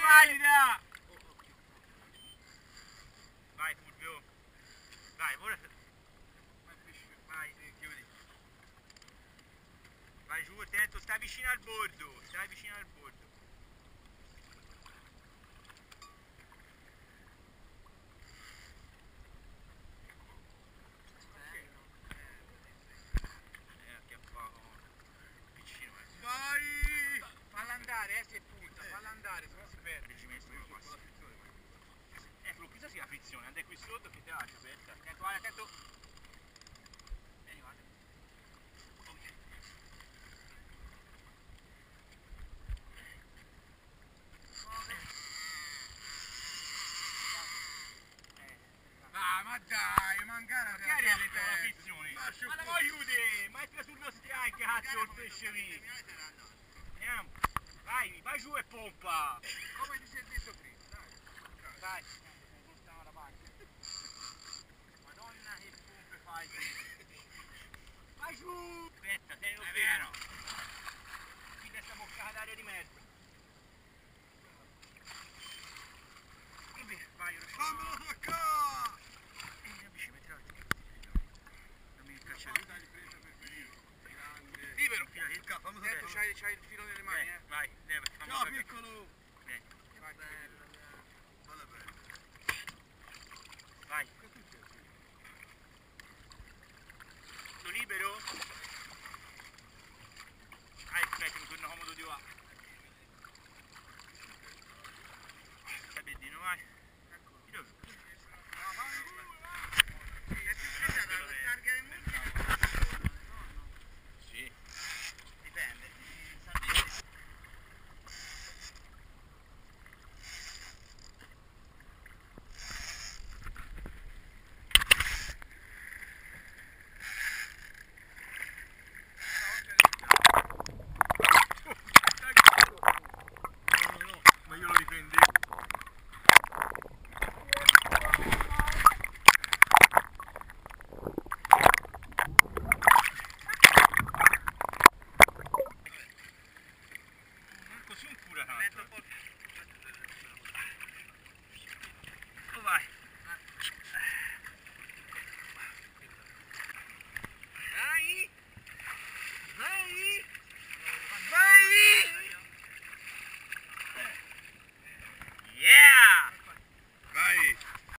valida! Vai Fulvio. Vai, ora. Vai, chiudi. Vai giù, attento, stai vicino al bordo. Stai vicino al bordo. Vai! Falla andare, se punta, falla andare, se non si perde. Ecco, questa sia la frizione, andai qui sotto che te la lascia aperta. Attento, vai, attento. Vieni, guarda. Ah, ma dai, mancare Che hai detto la frizione? Ma la vuoi chiudere? Mettila sullo strike, cazzo, il pesce lì. Andiamo. Vai, vai giù e pompa. Come ti sei detto prima, dai. Dai, portiamo la parte. Madonna che pompe fai. Vai giù. Aspetta, sei lo vero. Qui questa boccata d'aria di merda. Vai, ora. Fammelo toccare! Amici, metti l'altro. Dammi il cacciare. Libero! Fammi Ecco, c'hai il filo nelle mani, Vai, deve, fammi Ciao toccare. piccolo! Vieni. Vai, bello, bella bella. Vai. Lo libero? Aspetta, mi torna comodo di qua. Stai bedino, vai. Di dove? Sì. Dipende. Ma io lo riprendi. Così un pure tanto.